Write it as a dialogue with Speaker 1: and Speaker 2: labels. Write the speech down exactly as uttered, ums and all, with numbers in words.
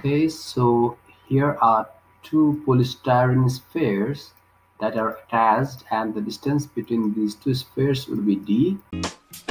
Speaker 1: Okay, so here are two polystyrene spheres that are attached, and the distance between these two spheres would be d.